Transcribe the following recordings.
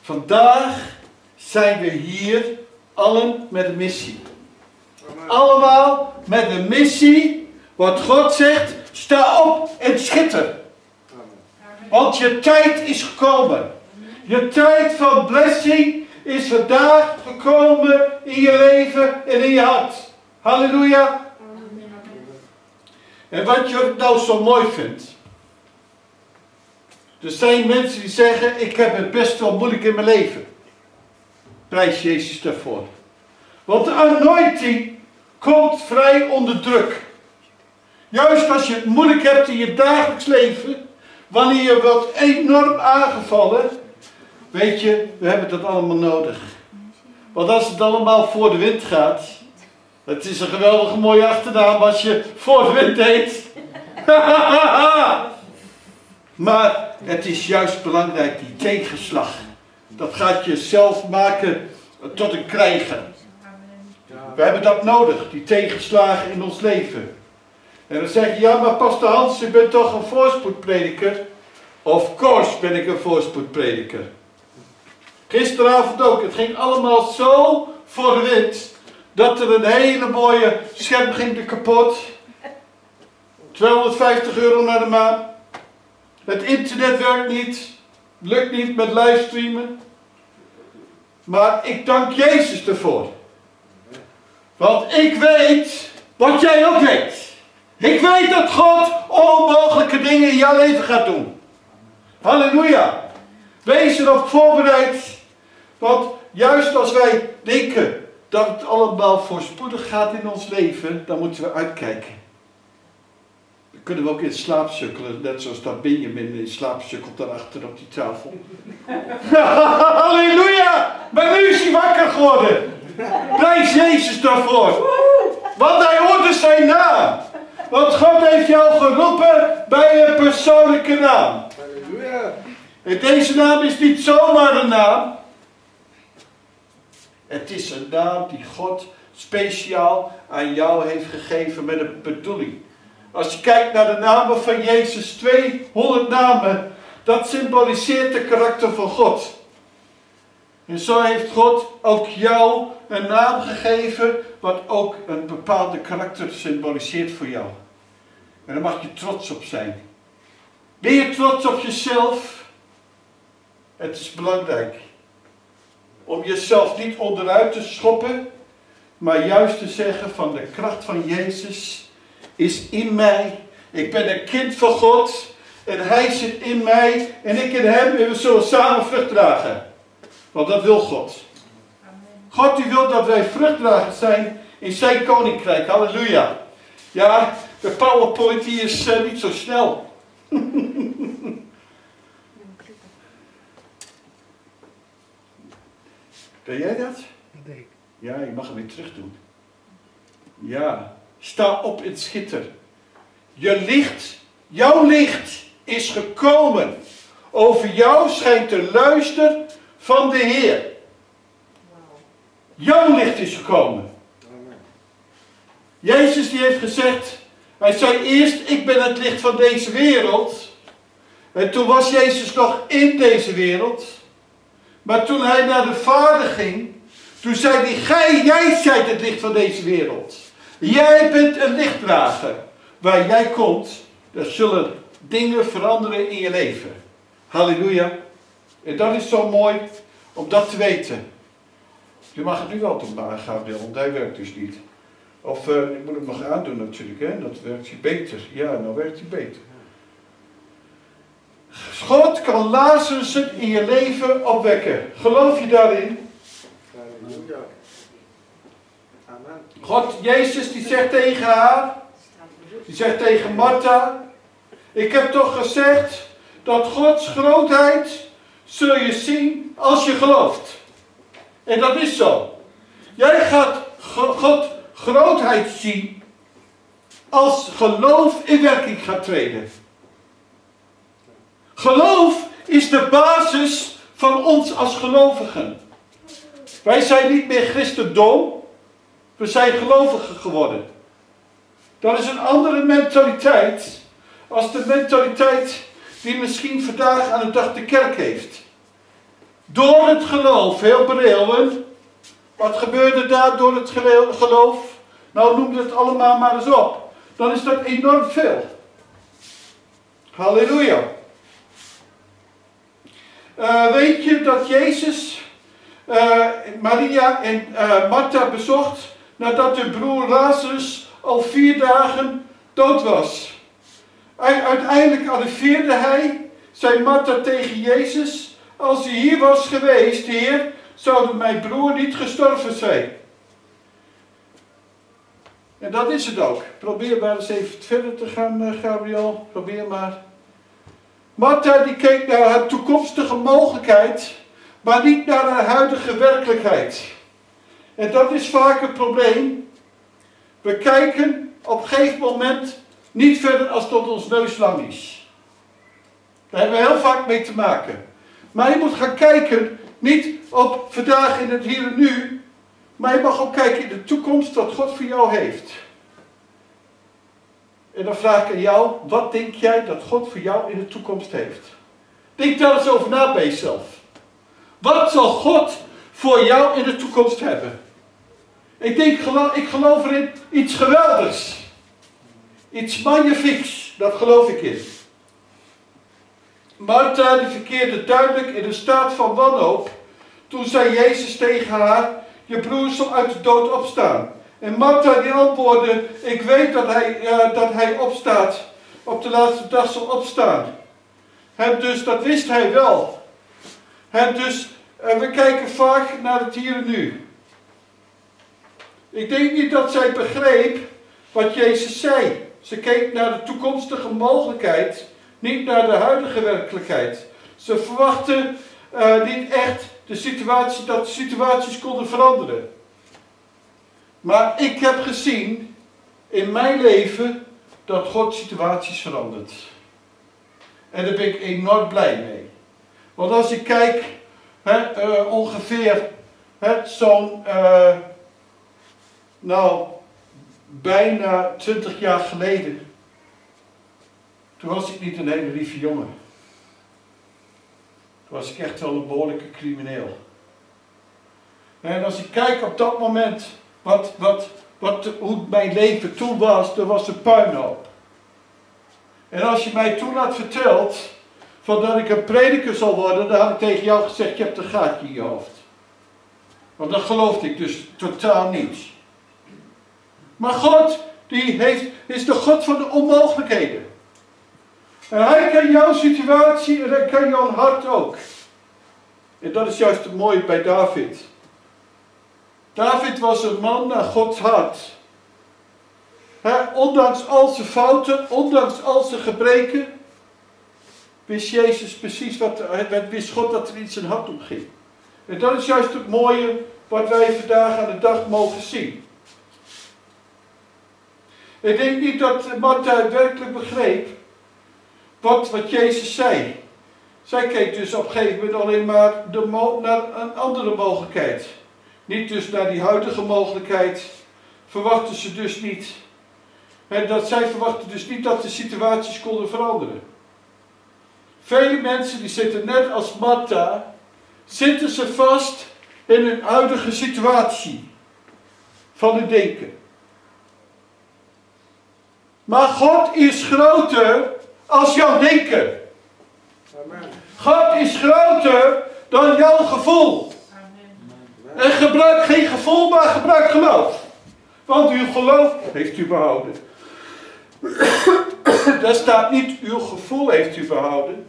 Vandaag zijn we hier allen met een missie. Allemaal met een missie. Wat God zegt, sta op en schitter. Want je tijd is gekomen. Je tijd van blessing is vandaag gekomen in je leven en in je hart. Halleluja. En wat je nou zo mooi vindt. Er zijn mensen die zeggen, ik heb het best wel moeilijk in mijn leven. Prijs Jezus daarvoor. Want de anointing komt vrij onder druk. Juist als je het moeilijk hebt in je dagelijks leven, wanneer je wordt enorm aangevallen, weet je, we hebben dat allemaal nodig. Want als het allemaal voor de wind gaat, het is een geweldige mooie achternaam als je voor de wind heet. Maar het is juist belangrijk, die tegenslag. Dat gaat je zelf maken tot een krijger. We hebben dat nodig, die tegenslagen in ons leven. En dan zeg je, ja maar pastor Hans, je bent toch een voorspoedprediker? Of course ben ik een voorspoedprediker. Gisteravond ook, het ging allemaal zo voor de wind, dat er een hele mooie scherm ging kapot. 250 euro naar de maand. Het internet werkt niet, lukt niet met livestreamen. Maar ik dank Jezus ervoor. Want ik weet wat jij ook weet. Ik weet dat God onmogelijke dingen in jouw leven gaat doen. Halleluja. Wees erop voorbereid. Want juist als wij denken dat het allemaal voorspoedig gaat in ons leven, dan moeten we uitkijken. Dan kunnen we ook in slaap sukkelen, net zoals dat Benjamin in slaap sukkelt daarachter op die tafel. Halleluja! Maar nu is hij wakker geworden. Prijs Jezus daarvoor. Want hij hoorde zijn naam. Want God heeft jou geroepen bij een persoonlijke naam. Halleluja. En deze naam is niet zomaar een naam. Het is een naam die God speciaal aan jou heeft gegeven met een bedoeling. Als je kijkt naar de namen van Jezus, 200 namen, dat symboliseert de karakter van God. En zo heeft God ook jou een naam gegeven, wat ook een bepaalde karakter symboliseert voor jou. En daar mag je trots op zijn. Ben je trots op jezelf? Het is belangrijk om jezelf niet onderuit te schoppen, maar juist te zeggen van de kracht van Jezus is in mij. Ik ben een kind van God en Hij zit in mij en ik in Hem en we zullen samen vrucht dragen. Want dat wil God. God die wil dat wij vruchtdragers zijn in zijn koninkrijk. Halleluja. Ja, de PowerPoint die is niet zo snel. Ben jij dat? Nee. Ja, je mag hem weer terug doen. Ja, sta op en schitter. Je licht, jouw licht is gekomen. Over jou schijnt de luister van de Heer. Jouw licht is gekomen. Jezus die heeft gezegd, hij zei eerst, ik ben het licht van deze wereld. En toen was Jezus nog in deze wereld. Maar toen hij naar de Vader ging, toen zei hij, jij zijt het licht van deze wereld. Jij bent een lichtdrager. Waar jij komt, er zullen dingen veranderen in je leven. Halleluja. En dat is zo mooi om dat te weten. Je mag het nu wel toch maar aangaan, Wil, want hij werkt dus niet. Of ik moet hem nog aandoen natuurlijk, hè? Dat werkt hij beter. Ja, nou werkt hij beter. God kan Lazarussen in je leven opwekken. Geloof je daarin? Halleluja. Amen. God, Jezus, die zegt tegen haar, die zegt tegen Martha, ik heb toch gezegd dat Gods grootheid zul je zien als je gelooft. En dat is zo. Jij gaat God grootheid zien als geloof in werking gaat treden. Geloof is de basis van ons als gelovigen. Wij zijn niet meer christendom, we zijn gelovigen geworden. Dat is een andere mentaliteit als de mentaliteit die misschien vandaag aan de dag de kerk heeft. Door het geloof, heel Bereeuwen. Wat gebeurde daar door het geloof? Nou, noem het allemaal maar eens op. Dan is dat enorm veel. Halleluja. Weet je dat Jezus Maria en Martha bezocht nadat hun broer Lazarus al 4 dagen dood was? Uiteindelijk arriveerde hij, zei Martha tegen Jezus: als u hier was geweest, Heer, zou mijn broer niet gestorven zijn. En dat is het ook. Probeer maar eens even verder te gaan, Gabriel. Probeer maar. Martha die keek naar haar toekomstige mogelijkheid, maar niet naar haar huidige werkelijkheid. En dat is vaak het probleem. We kijken op een gegeven moment niet verder als tot ons neus lang is. Daar hebben we heel vaak mee te maken. Maar je moet gaan kijken, niet op vandaag in het hier en nu, maar je mag ook kijken in de toekomst wat God voor jou heeft. En dan vraag ik aan jou, wat denk jij dat God voor jou in de toekomst heeft? Denk daar eens over na bij jezelf. Wat zal God voor jou in de toekomst hebben? Ik geloof erin iets geweldigs. Iets magnifieks, dat geloof ik in. Martha die verkeerde duidelijk in een staat van wanhoop. Toen zei Jezus tegen haar: je broer zal uit de dood opstaan. En Martha die antwoordde: ik weet dat hij opstaat. Op de laatste dag zal opstaan. Dus dat wist hij wel. Dus we kijken vaak naar het hier en nu. Ik denk niet dat zij begreep wat Jezus zei. Ze keek naar de toekomstige mogelijkheid, niet naar de huidige werkelijkheid. Ze verwachten niet echt dat de situaties konden veranderen. Maar ik heb gezien in mijn leven dat God situaties verandert. En daar ben ik enorm blij mee. Want als ik kijk, ongeveer zo'n, bijna 20 jaar geleden. Toen was ik niet een hele lieve jongen. Toen was ik echt wel een behoorlijke crimineel. En als ik kijk op dat moment, hoe mijn leven toen was, er was een puinhoop. En als je mij toen had verteld, van dat ik een prediker zal worden, dan had ik tegen jou gezegd: je hebt een gaatje in je hoofd. Want dat geloofde ik dus totaal niet. Maar God, is de God van de onmogelijkheden. En hij kan jouw situatie en hij kan jouw hart ook. En dat is juist het mooie bij David. David was een man naar Gods hart. Ondanks al zijn fouten, ondanks al zijn gebreken, wist Jezus precies wist God dat er iets in zijn hart omging. En dat is juist het mooie wat wij vandaag aan de dag mogen zien. Ik denk niet dat Martha werkelijk begreep wat Jezus zei. Zij keek dus op een gegeven moment alleen maar naar een andere mogelijkheid. Niet dus naar die huidige mogelijkheid. Verwachtte ze dus niet. Zij verwachtte dus niet dat de situaties konden veranderen. Vele mensen die zitten net als Martha, zitten ze vast in hun huidige situatie van het denken. Maar God is groter als jouw denken. Amen. God is groter dan jouw gevoel. Amen. En gebruik geen gevoel, maar gebruik geloof. Want uw geloof heeft u behouden. Daar staat niet uw gevoel heeft u behouden.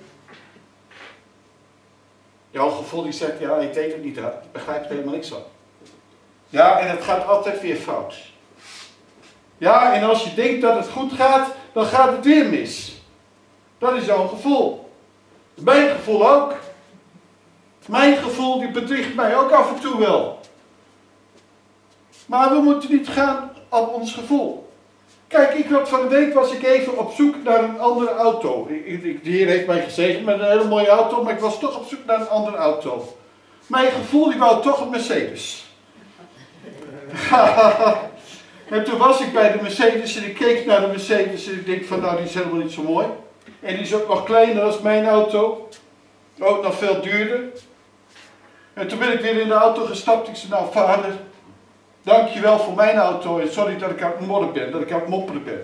Jouw gevoel die zegt: ja, ik deed het niet, ik begrijp er helemaal niks van. Ja, en het gaat altijd weer fout. Ja, en als je denkt dat het goed gaat, dan gaat het weer mis. Dat is jouw gevoel. Mijn gevoel ook. Mijn gevoel die bedriegt mij ook af en toe wel. Maar we moeten niet gaan op ons gevoel. Kijk, van de week was ik even op zoek naar een andere auto. De Heer heeft mij gezegend met een hele mooie auto, maar ik was toch op zoek naar een andere auto. Mijn gevoel die wou toch een Mercedes. En toen was ik bij de Mercedes en ik keek naar de Mercedes en ik denk van nou, die is helemaal niet zo mooi. En die is ook nog kleiner dan mijn auto. Ook nog veel duurder. En toen ben ik weer in de auto gestapt. Ik zei, nou vader, dankjewel voor mijn auto. En sorry dat ik aan het morren ben, dat ik aan het mopperen ben.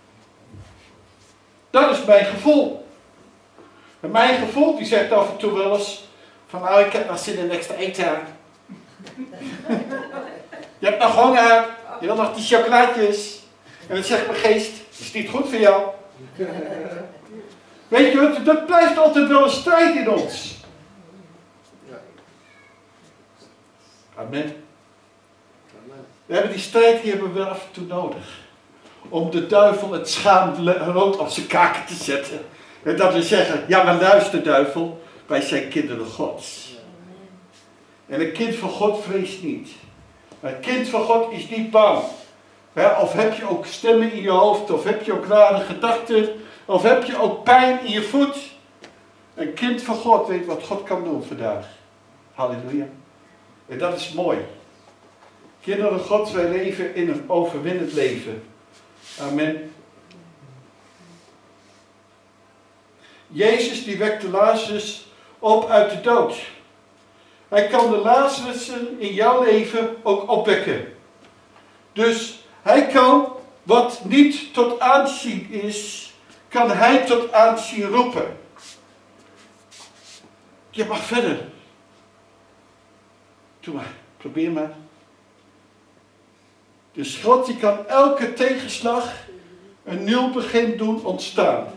Dat is mijn gevoel. En mijn gevoel die zegt af en toe wel eens, van nou ik heb nog zin in extra eten. Je hebt nog honger. Je wil nog die chocolaatjes. En dan zegt mijn geest, is niet goed voor jou. Weet je wat, dat blijft altijd wel een strijd in ons. Amen. We hebben die strijd, die hebben we af en toe nodig. Om de duivel het schaamrood op zijn kaken te zetten. En dat we zeggen, ja maar luister duivel, wij zijn kinderen Gods. En een kind van God vreest niet. Een kind van God is niet bang. Of heb je ook stemmen in je hoofd, of heb je ook rare gedachten, of heb je ook pijn in je voet. Een kind van God weet wat God kan doen vandaag. Halleluja. En dat is mooi. Kinderen Gods, wij leven in een overwinnend leven. Amen. Jezus die wekte Lazarus op uit de dood. Hij kan de Lazarussen in jouw leven ook opwekken. Dus hij kan wat niet tot aanzien is, kan hij tot aanzien roepen. Je mag verder. Doe maar, probeer maar. Dus God die kan elke tegenslag een nieuw begin doen ontstaan.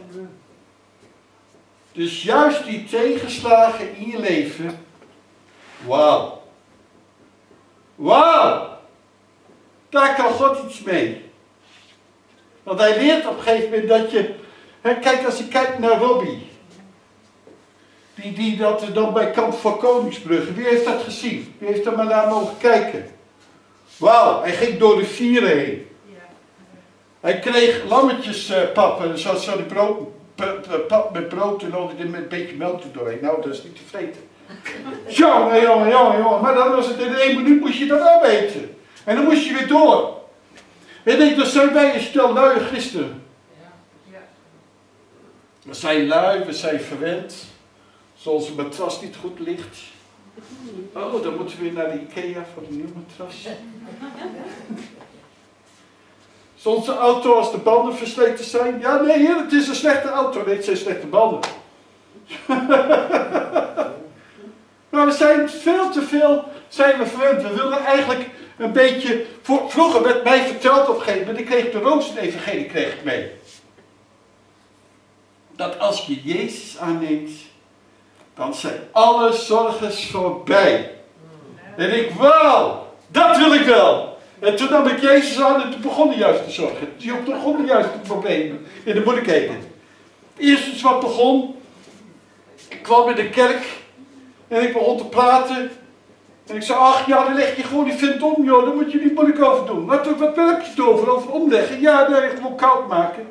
Dus juist die tegenslagen in je leven. Wauw. Wauw. Daar kan God iets mee. Want hij leert op een gegeven moment dat je... Kijk, als je kijkt naar Robbie. Die dat dan bij Kamp voor Koningsbrugge. Wie heeft dat gezien? Wie heeft er maar naar mogen kijken? Wauw, hij ging door de vieren heen. Hij kreeg lammetjespappen. Zo die pap met brood en dan met een beetje melk er doorheen. Nou, dat is niet te vreten. Jongen. Maar dan was het in 1 minuut moest je dat opeten. En dan moest je weer door. En ik, dat zijn wij een stel luie christenen. We zijn lui, we zijn verwend. Zoals onze matras niet goed ligt. Oh, dan moeten we weer naar de IKEA voor een nieuw matras. Is onze auto als de banden versleten zijn? Ja, nee, heer, het is een slechte auto. Nee, het zijn slechte banden. Maar we zijn veel te veel verwend. We willen eigenlijk een beetje... Vroeger werd mij verteld op een gegeven moment, ik kreeg de Rooster-evangelie kreeg ik mee. Dat als je Jezus aanneemt, dan zijn alle zorgen voorbij. En ik, wauw, dat wil ik wel. En toen nam ik Jezus aan en toen begonnen juist de zorgen. Toen begonnen juist de problemen en de moeilijkheden. Eerst iets wat begon, ik kwam in de kerk en ik begon te praten. En ik zei, ach ja, dan leg je gewoon die vent om, joh, daar moet je niet moeilijk over doen. Wat heb je het over? Over omleggen? Ja, nee, gewoon koud maken.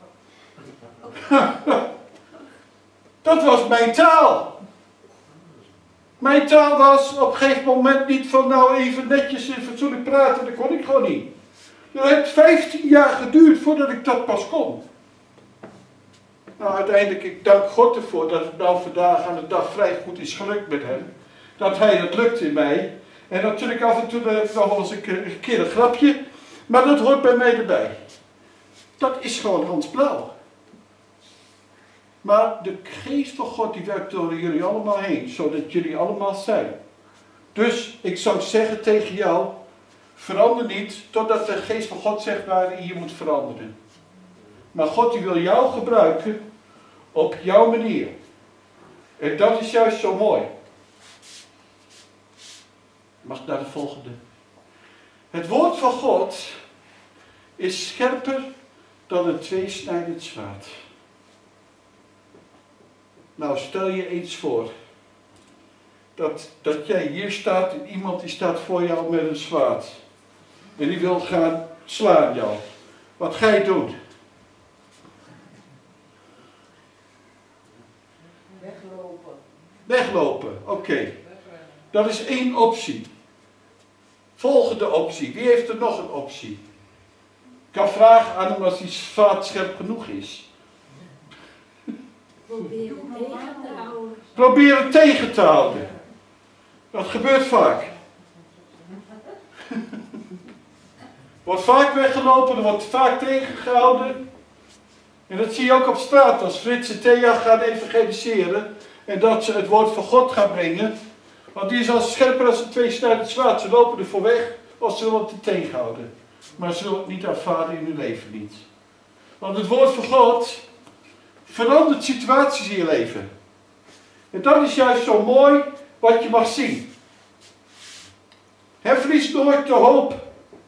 Dat was mijn taal. Mijn taal was op een gegeven moment niet van nou even netjes en fatsoenlijk praten, dat kon ik gewoon niet. Het heeft 15 jaar geduurd voordat ik dat pas kon. Nou, uiteindelijk, ik dank God ervoor dat het nou vandaag aan de dag vrij goed is gelukt met hem. Dat hij dat lukt in mij. En natuurlijk af en toe nog wel eens een keer een grapje. Maar dat hoort bij mij erbij. Dat is gewoon Hans Blauw. Maar de geest van God die werkt door jullie allemaal heen. Zodat jullie allemaal zijn. Dus ik zou zeggen tegen jou. Verander niet totdat de geest van God zegt waarin je moet veranderen. Maar God die wil jou gebruiken op jouw manier. En dat is juist zo mooi. Mag ik naar de volgende. Het woord van God is scherper dan een tweesnijdend zwaard. Nou, stel je eens voor dat jij hier staat en iemand die staat voor jou met een zwaard. En die wil gaan slaan jou. Wat ga je doen? Weglopen, oké. Dat is 1 optie. Volgende optie. Wie heeft er nog een optie? Ik kan vragen aan hem als die zwaard scherp genoeg is. Probeer het tegen te houden. Probeer het tegen te houden. Dat gebeurt vaak. Wordt vaak weggelopen, er wordt vaak tegengehouden. En dat zie je ook op straat als Frits en Thea gaan evangeliseren. En dat ze het woord van God gaan brengen. Want die is als scherper als een tweesnijdend zwaard. Ze lopen er voor weg of ze willen het tegenhouden. Maar ze zullen het niet ervaren in hun leven niet. Want het woord van God verandert situaties in je leven. En dat is juist zo mooi wat je mag zien. Verlies nooit de hoop.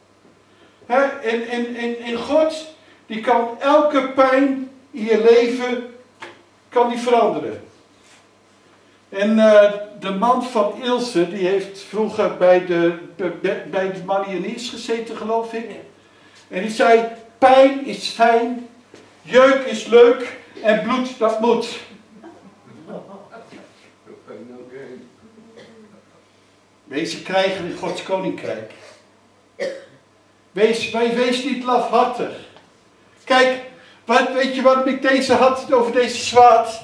En God, die kan elke pijn in je leven, kan die veranderen. En de man van Ilse, die heeft vroeger bij de Marianiers gezeten, geloof ik. En die zei, pijn is fijn, jeuk is leuk en bloed dat moet. Wees een krijger in Gods koninkrijk. Wees niet lafhartig. Kijk, weet je wat ik deze had over deze zwaard?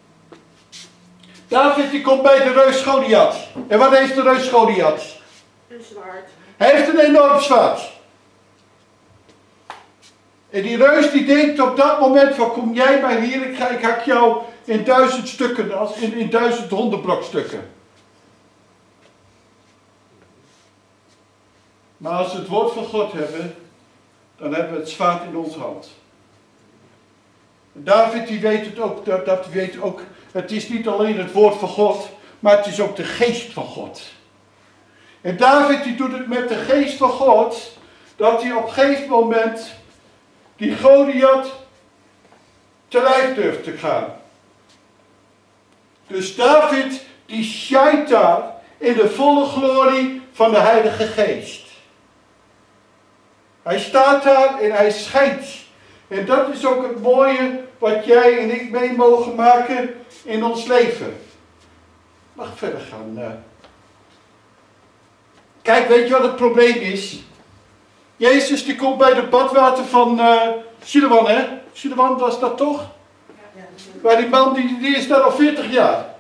David die komt bij de reus Goliath. En wat heeft de reus Goliath? Een zwaard. Hij heeft een enorm zwaard. En die reus die denkt op dat moment van kom jij maar hier, ik hak jou in 1000 stukken, in 1000 hondenbrokstukken. Maar als we het woord van God hebben, dan hebben we het zwaard in onze hand. David die weet het ook, dat weet ook, het is niet alleen het woord van God, maar het is ook de geest van God. En David die doet het met de geest van God, dat hij op een gegeven moment die Goliath te lijf durft te gaan. Dus David die schijnt daar in de volle glorie van de Heilige Geest. Hij staat daar en hij schijnt. En dat is ook het mooie wat jij en ik mee mogen maken in ons leven. Mag verder gaan. Kijk, weet je wat het probleem is? Jezus die komt bij het badwater van Siloam, hè? Siloam was dat toch? Waar die man die is daar al 40 jaar.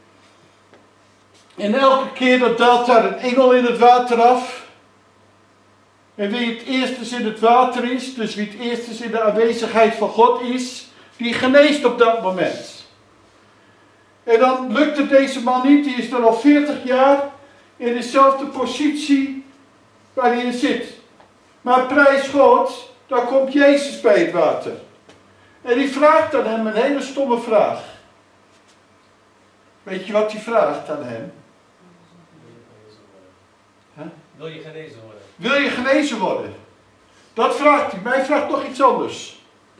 En elke keer dat daalt daar een engel in het water af. En wie het eerst in het water is, dus wie het eerst in de aanwezigheid van God is, die geneest op dat moment. En dan lukt het deze man niet, die is dan al 40 jaar in dezelfde positie waar hij in zit. Maar prijs God, dan komt Jezus bij het water. En die vraagt aan hem een hele stomme vraag. Weet je wat hij vraagt aan hem? Wil je genezen worden? Wil je genezen worden? Dat vraagt hij. Maar hij vraagt nog iets anders.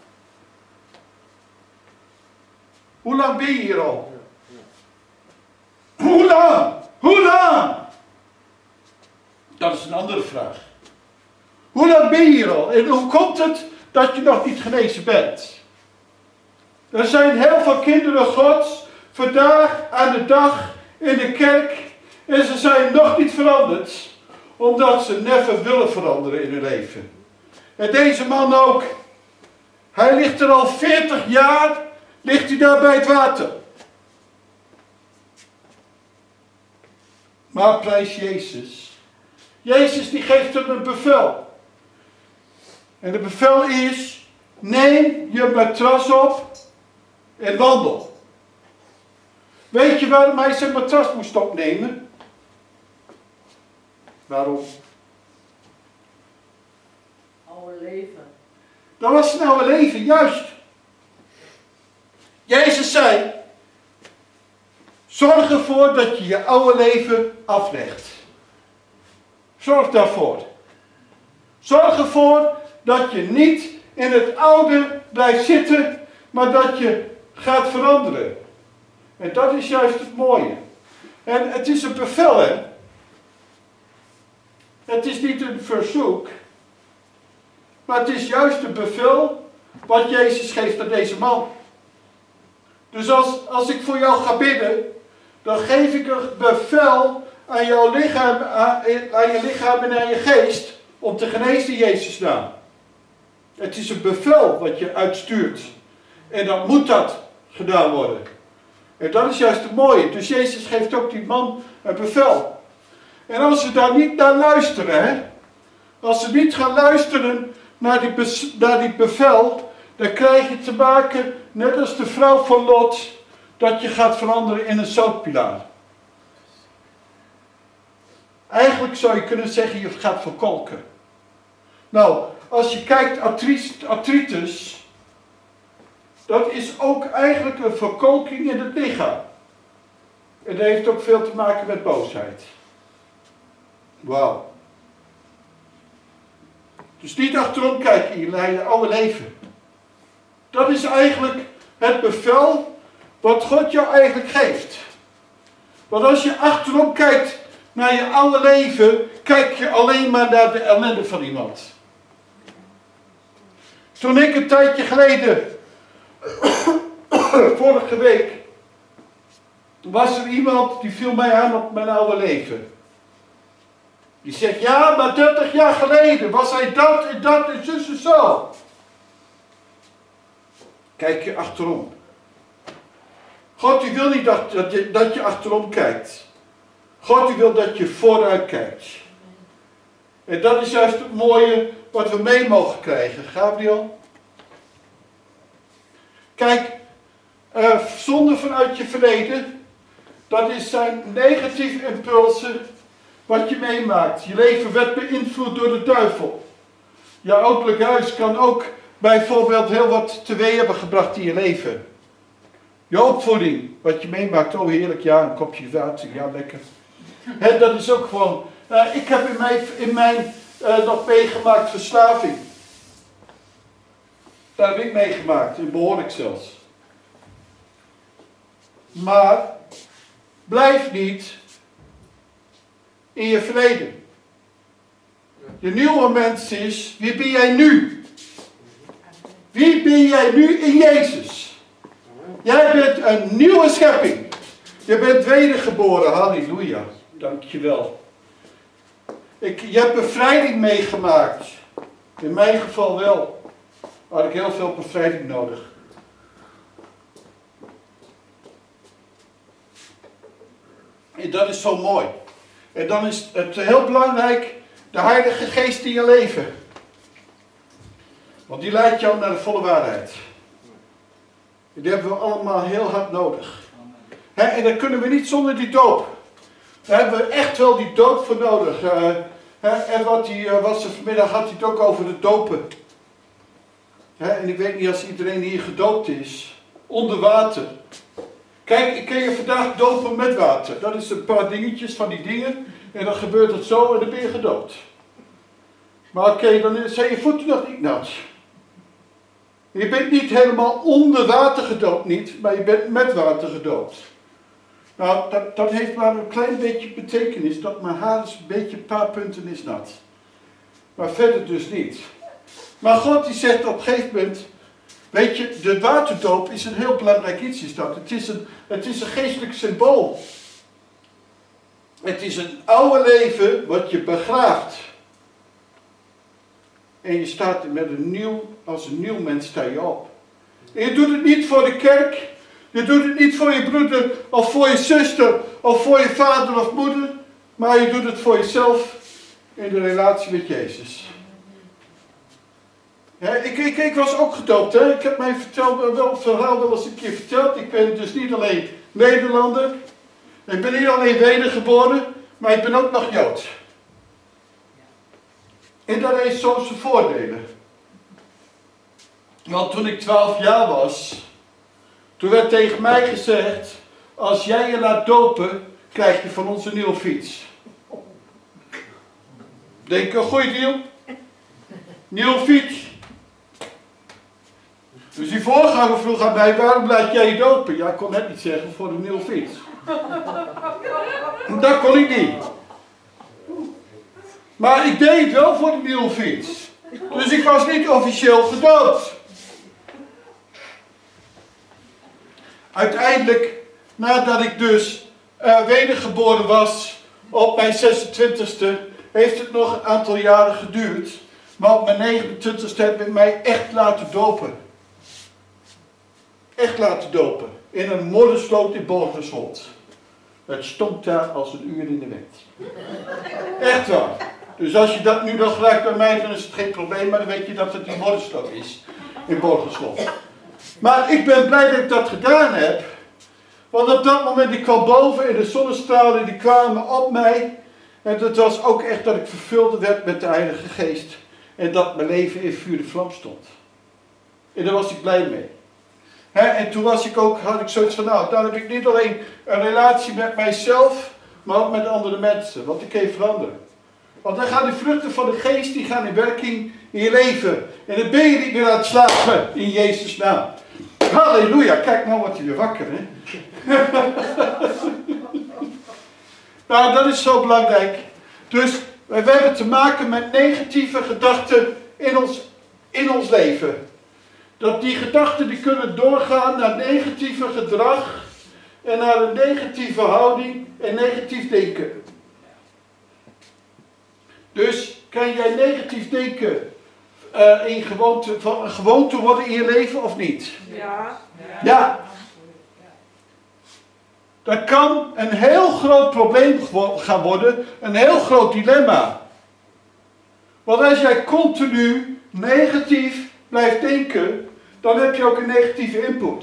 Hoe lang ben je hier al? Hoe lang? Hoe lang? Dat is een andere vraag. Hoe lang ben je hier al? En hoe komt het dat je nog niet genezen bent? Er zijn heel veel kinderen Gods vandaag aan de dag in de kerk en ze zijn nog niet veranderd. Omdat ze never willen veranderen in hun leven. En deze man ook. Hij ligt er al 40 jaar, ligt hij daar bij het water. Maar prijs Jezus. Jezus die geeft hem een bevel. En het bevel is, neem je matras op en wandel. Weet je waarom hij zijn matras moest opnemen? Waarom? Oude leven. Dat was zijn oude leven, juist. Jezus zei, zorg ervoor dat je je oude leven aflegt. Zorg daarvoor. Zorg ervoor dat je niet in het oude blijft zitten, maar dat je gaat veranderen. En dat is juist het mooie. En het is een bevel, hè. Het is niet een verzoek, maar het is juist een bevel wat Jezus geeft aan deze man. Dus als ik voor jou ga bidden, dan geef ik een bevel aan jouw lichaam, aan je lichaam en aan je geest om te genezen in Jezus' naam. Het is een bevel wat je uitstuurt. En dan moet dat gedaan worden. En dat is juist het mooie. Dus Jezus geeft ook die man een bevel. En als ze daar niet naar luisteren, hè, als ze niet gaan luisteren naar die bevel, dan krijg je te maken, net als de vrouw van Lot, dat je gaat veranderen in een zoutpilaar. Eigenlijk zou je kunnen zeggen, je gaat verkolken. Nou, als je kijkt, artritis, dat is ook eigenlijk een verkolking in het lichaam. En dat heeft ook veel te maken met boosheid. Wauw. Dus niet achterom kijken in je oude leven. Dat is eigenlijk het bevel wat God jou eigenlijk geeft. Want als je achterom kijkt naar je oude leven, kijk je alleen maar naar de ellende van iemand. Toen ik een tijdje geleden, vorige week, was er iemand die viel mij aan op mijn oude leven. Die zegt, ja, maar 30 jaar geleden was hij dat en zus en zo. Kijk je achterom. God die wil niet dat je achterom kijkt. God die wil dat je vooruit kijkt. En dat is juist het mooie wat we mee mogen krijgen. Gabriel? Kijk, zonde vanuit je verleden, dat zijn negatieve impulsen wat je meemaakt. Je leven werd beïnvloed door de duivel. Je ouderlijk huis kan ook bijvoorbeeld heel wat teweeg hebben gebracht in je leven. Je opvoeding, wat je meemaakt, oh heerlijk, ja, een kopje water, ja, lekker. Dat is ook gewoon, ik heb in mijn nog meegemaakt verslaving. Daar heb ik meegemaakt, en behoorlijk zelfs. Maar, blijf niet in je verleden. Je nieuwe mens is, wie ben jij nu? Wie ben jij nu in Jezus? Jij bent een nieuwe schepping. Je bent wedergeboren, halleluja. Dankjewel. Je hebt bevrijding meegemaakt. In mijn geval wel. Had ik heel veel bevrijding nodig. En dat is zo mooi. En dan is het heel belangrijk, de Heilige Geest in je leven. Want die leidt jou naar de volle waarheid. En die hebben we allemaal heel hard nodig. En dat kunnen we niet zonder die doop. Daar hebben we echt wel die doop voor nodig. En wat ze vanmiddag had hij het ook over de dopen. En ik weet niet als iedereen hier gedoopt is. Onder water. Kijk, ik kan je vandaag dopen met water. Dat is een paar dingetjes van die dingen. En dan gebeurt het zo en dan ben je gedoopt. Maar oké, dan zijn je voeten nog niet nat. Je bent niet helemaal onder water gedoopt niet, maar je bent met water gedoopt. Nou, dat heeft maar een klein beetje betekenis, dat mijn haar een paar punten is nat. Maar verder dus niet. Maar God die zegt op een gegeven moment, weet je, de waterdoop is een heel belangrijk iets. Is dat. Het is een geestelijk symbool. Het is een oude leven wat je begraaft. En je staat als een nieuw mens sta je op. En je doet het niet voor de kerk. Je doet het niet voor je broeder of voor je zuster of voor je vader of moeder. Maar je doet het voor jezelf in de relatie met Jezus. Ja, ik was ook gedoopt. Hè? Ik heb mijn verhaal wel eens een keer verteld. Ik ben dus niet alleen Nederlander. Ik ben niet alleen wedergeboren. Maar ik ben ook nog Jood. En dat heeft zo zijn voordelen. Want toen ik 12 jaar was, toen werd tegen mij gezegd, als jij je laat dopen, krijg je van ons een nieuwe fiets. Denk een goeie deal? Nieuwe fiets. Dus die voorganger vroeg aan mij, waarom laat jij je dopen? Ja, ik kon net niet zeggen, voor een nieuwe fiets. Dat kon ik niet. Maar ik deed het wel voor de nieuwe fiets. Dus ik was niet officieel gedoopt. Uiteindelijk, nadat ik dus wedergeboren was op mijn 26e, heeft het nog een aantal jaren geduurd. Maar op mijn 29e heb ik mij echt laten dopen. Echt laten dopen. In een moddersloot in Borgerswold. Het stond daar als een uur in de wet. Echt waar. Dus als je dat nu dan gebruikt bij mij, dan is het geen probleem, maar dan weet je dat het in Morselo is. In Borgelslof. Maar ik ben blij dat ik dat gedaan heb. Want op dat moment, ik kwam boven en de zonnestralen die kwamen op mij. En het was ook echt dat ik vervuld werd met de Heilige Geest. En dat mijn leven in vuur de vlam stond. En daar was ik blij mee. En toen had ik zoiets van, nou, dan heb ik niet alleen een relatie met mijzelf, maar ook met andere mensen. Want ik kan veranderen. Want dan gaan de vruchten van de geest, die gaan in werking in je leven. En dan ben je niet meer aan het slapen in Jezus' naam. Halleluja, kijk nou wat je weer wakker, hè. Nou, dat is zo belangrijk. Dus we hebben te maken met negatieve gedachten in ons leven. Dat die gedachten die kunnen doorgaan naar negatieve gedrag en naar een negatieve houding en negatief denken. Dus kan jij negatief denken van een gewoonte worden in je leven of niet? Ja. Ja. Dat kan een heel groot probleem gaan worden, een heel groot dilemma. Want als jij continu negatief blijft denken, dan heb je ook een negatieve input.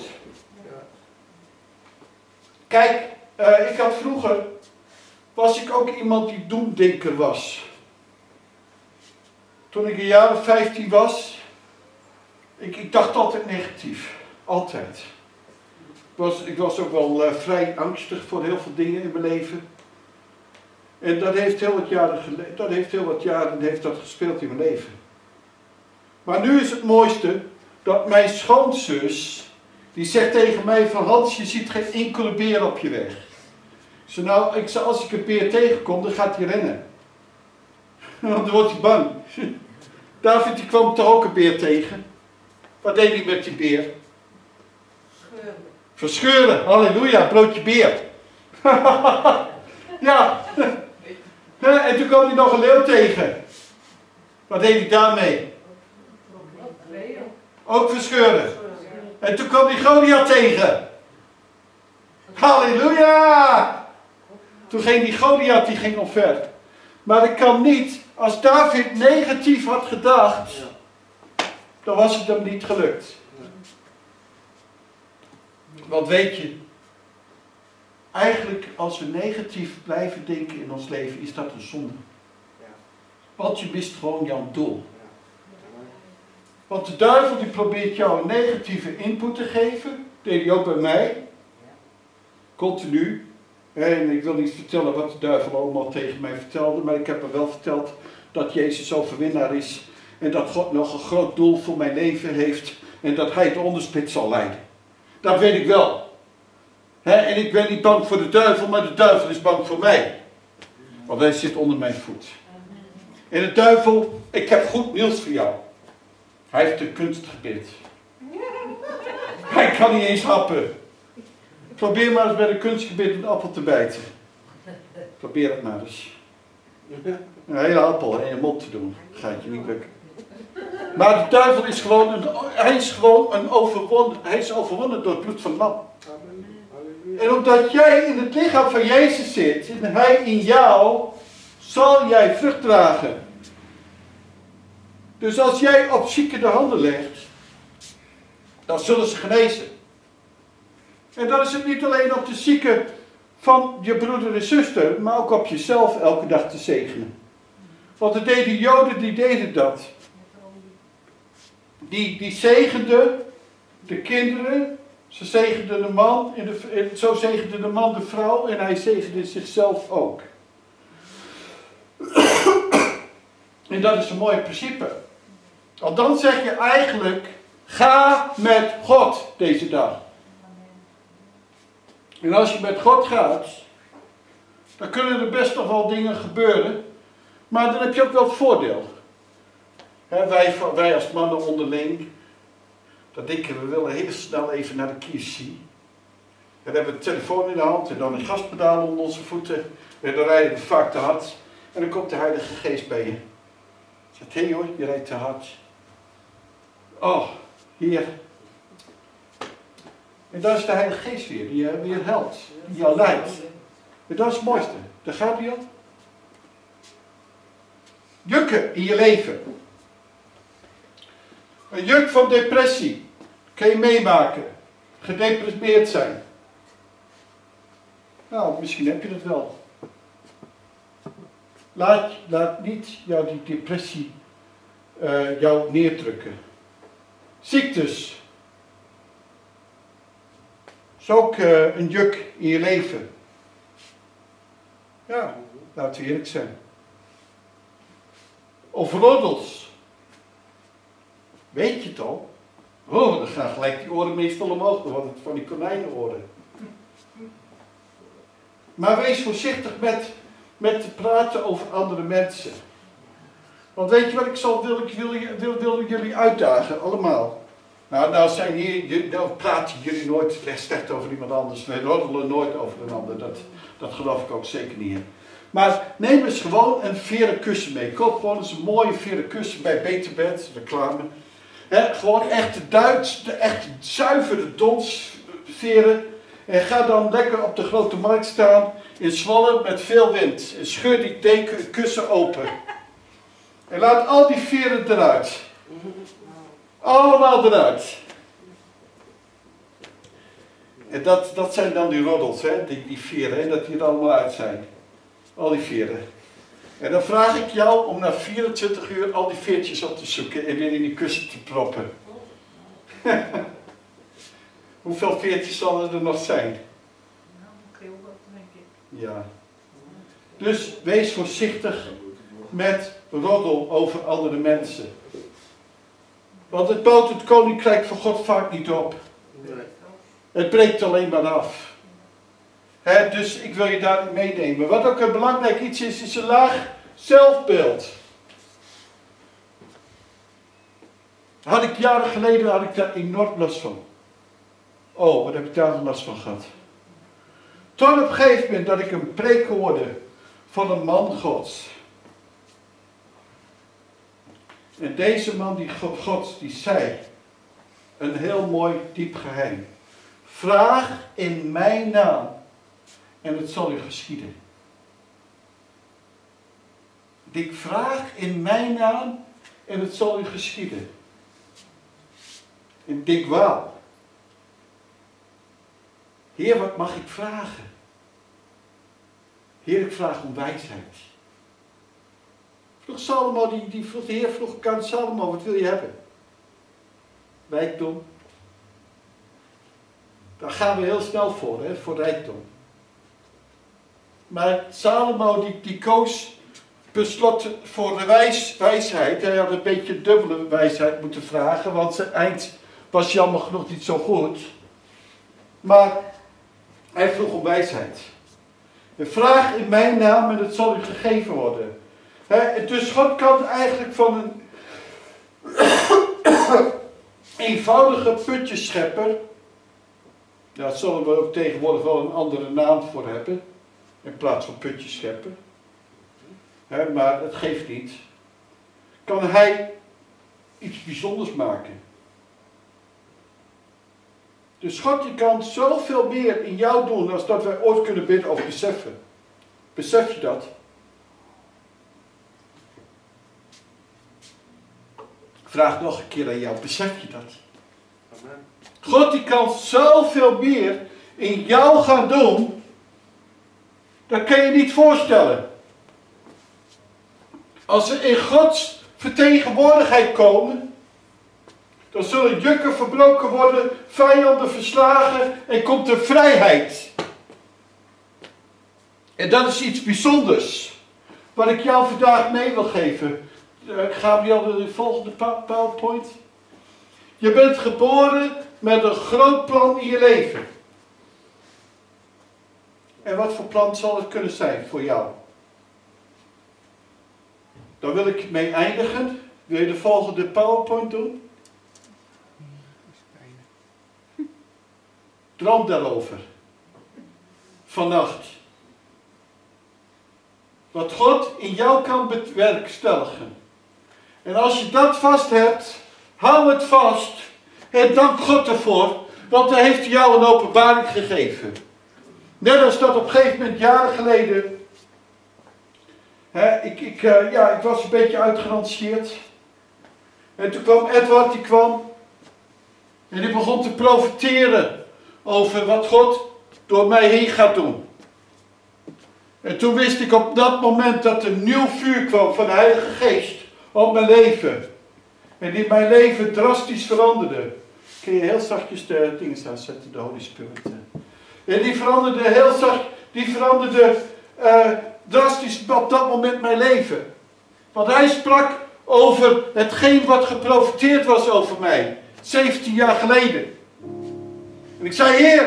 Kijk, ik had vroeger, was ik ook iemand die doemdenker was. Toen ik een jaar of 15 was, ik dacht altijd negatief. Altijd. Ik was ook wel vrij angstig voor heel veel dingen in mijn leven. En dat heeft heel wat jaren heeft dat gespeeld in mijn leven. Maar nu is het mooiste dat mijn schoonzus, die zegt tegen mij van Hans, je ziet geen enkele beer op je weg. Als ik een beer tegenkom, dan gaat hij rennen. Want dan wordt hij bang. David die kwam toch ook een beer tegen. Wat deed hij met die beer? Verscheuren, halleluja, broodje beer. Ja. En toen kwam hij nog een leeuw tegen. Wat deed hij daarmee? Ook verscheuren. En toen kwam hij Goliath tegen. Halleluja. Toen ging die Goliath, die ging omver. Maar ik kan niet, als David negatief had gedacht, dan was het hem niet gelukt. Want weet je, eigenlijk als we negatief blijven denken in ons leven, is dat een zonde. Want je mist gewoon jouw doel. Want de duivel die probeert jou een negatieve input te geven, deed hij ook bij mij. Continu. En ik wil niet vertellen wat de duivel allemaal tegen mij vertelde, maar ik heb hem wel verteld dat Jezus overwinnaar is. En dat God nog een groot doel voor mijn leven heeft en dat hij de onderspit zal leiden. Dat weet ik wel. En ik ben niet bang voor de duivel, maar de duivel is bang voor mij. Want hij zit onder mijn voet. En de duivel, ik heb goed nieuws voor jou. Hij heeft een kunstgebit. Hij kan niet eens happen. Probeer maar eens bij de kunstgebit een appel te bijten. Probeer het maar eens. Een hele appel in je mond te doen. Gaat je niet lukken. Maar de duivel is overwonnen door het bloed van het lam. En omdat jij in het lichaam van Jezus zit, en hij in jou, zal jij vrucht dragen. Dus als jij op zieken de handen legt, dan zullen ze genezen. En dan is het niet alleen op de zieken van je broeder en zuster, maar ook op jezelf elke dag te zegenen. Want de deden Joden, die deden dat. Die zegenden de kinderen, ze zegenden de man, zo zegende de man de vrouw en hij zegende zichzelf ook. En dat is een mooi principe. Want dan zeg je eigenlijk, ga met God deze dag. En als je met God gaat, dan kunnen er best nog wel dingen gebeuren, maar dan heb je ook wel het voordeel. Wij als mannen onderling, dan denken we willen heel snel even naar de kies zien. Dan hebben we de telefoon in de hand en dan een gaspedaal onder onze voeten. En dan rijden we vaak te hard. En dan komt de Heilige Geest bij je. Zegt, hé hoor, je rijdt te hard. Oh, hier. En dat is de Heilige Geest weer, die je helpt, die jou leidt. En dat is het mooiste. Daar gaat hij al. Jukken in je leven. Een juk van depressie. Kun je meemaken. Gedeprimeerd zijn. Nou, misschien heb je dat wel. Laat niet die depressie jou neerdrukken. Ziektes. Is ook een juk in je leven. Ja, laten we eerlijk zijn. Of roddels. Weet je het al? Oh, dan gaan gelijk die oren meestal omhoog, dan wordt het van die konijnenoren. Maar wees voorzichtig met te praten over andere mensen. Want weet je wat ik wil jullie uitdagen, allemaal. Nou praten jullie nooit slecht over iemand anders. We roddelen nooit over een ander. Dat geloof ik ook zeker niet in. Maar neem eens gewoon een veren kussen mee. Koop gewoon eens een mooie veren kussen bij Beterbed, reclame. Gewoon echt zuivere donsveren. En ga dan lekker op de grote markt staan in Zwolle met veel wind. En scheur die kussen open. En laat al die veren eruit. Allemaal eruit. En dat zijn dan die roddels, hè? Die veren, hè? Dat die er allemaal uit zijn. Al die veren. En dan vraag ik jou om na 24 uur al die veertjes op te zoeken en weer in die kussen te proppen. Hoeveel veertjes zal er nog zijn? Nou, heel wat, denk ik. Ja. Dus wees voorzichtig met roddel over andere mensen. Want het bouwt het koninkrijk van God vaak niet op. Het breekt alleen maar af. Dus ik wil je daarin meenemen. Wat ook een belangrijk iets is een laag zelfbeeld. Jaren geleden had ik daar enorm last van. Oh, wat heb ik daar last van gehad. Tot op een gegeven moment dat ik een preek hoorde van een man Gods. En deze man Gods die zei, een heel mooi diep geheim. Vraag in mijn naam en het zal u geschieden. Ik vraag in mijn naam en het zal u geschieden. En ik wauw. Heer, wat mag ik vragen? Heer, ik vraag om wijsheid. Vroeg Salomo, de Heer vroeg aan Salomo, wat wil je hebben? Rijkdom. Daar gaan we heel snel voor, hè, voor rijkdom. Maar Salomo die koos besloten voor de wijsheid. Hij had een beetje dubbele wijsheid moeten vragen, want zijn eind was jammer genoeg niet zo goed. Maar hij vroeg om wijsheid. Vraag in mijn naam en het zal u gegeven worden. Dus God kan eigenlijk van een eenvoudige putjeschepper, daar zullen we ook tegenwoordig wel een andere naam voor hebben, in plaats van putjeschepper. Maar het geeft niet. Kan hij iets bijzonders maken. Dus God, die kan zoveel meer in jou doen als dat wij ooit kunnen bidden of beseffen. Besef je dat? Ik vraag nog een keer aan jou, besef je dat? Amen. God die kan zoveel meer in jou gaan doen, dat kan je niet voorstellen. Als we in Gods vertegenwoordigheid komen, dan zullen jukken verbroken worden, vijanden verslagen en komt er vrijheid. En dat is iets bijzonders, wat ik jou vandaag mee wil geven. Gabriel, de volgende PowerPoint. Je bent geboren met een groot plan in je leven. En wat voor plan zal het kunnen zijn voor jou? Daar wil ik mee eindigen. Wil je de volgende PowerPoint doen? Droom daarover. Vannacht. Wat God in jou kan bewerkstelligen. En als je dat vast hebt, hou het vast. En dank God ervoor. Want hij heeft jou een openbaring gegeven. Net als dat op een gegeven moment, jaren geleden, Ik was een beetje uitgeranceerd. En toen kwam Edward, die kwam. En die begon te profiteren over wat God door mij heen gaat doen. En toen wist ik op dat moment dat er nieuw vuur kwam van de Heilige Geest op mijn leven. En die mijn leven drastisch veranderde. Kun je heel zachtjes de dingen zetten, de Holy Spirit. En die veranderde heel zacht, die veranderde drastisch op dat moment mijn leven. Want hij sprak over hetgeen wat geprofeteerd was over mij. 17 jaar geleden. En ik zei, Heer,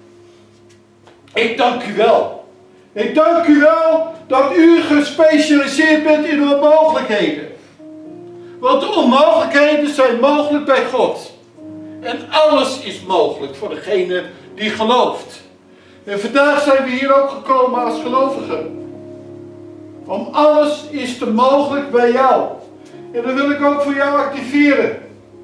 ik dank u wel. Ik dank u wel dat u gespecialiseerd bent in onmogelijkheden. Want de onmogelijkheden zijn mogelijk bij God. En alles is mogelijk voor degene die gelooft. En vandaag zijn we hier ook gekomen als gelovigen. Om alles is te mogelijk bij jou. En dat wil ik ook voor jou activeren.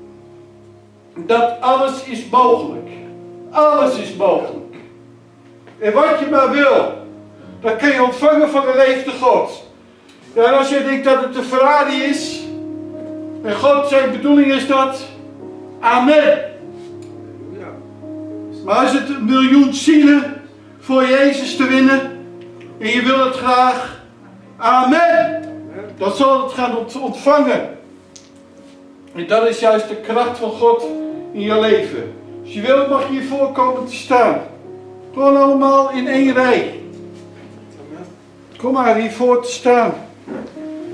Dat alles is mogelijk. Alles is mogelijk. En wat je maar wil, dat kun je ontvangen van de levende God. Ja, en als je denkt dat het een Ferrari is, en God zijn bedoeling is dat, amen. Maar als het 1 miljoen zielen voor Jezus te winnen, en je wil het graag, amen. Dan zal het gaan ontvangen. En dat is juist de kracht van God in je leven. Als je wilt mag je hiervoor komen te staan. Gewoon allemaal in één rij. Kom maar hiervoor te staan.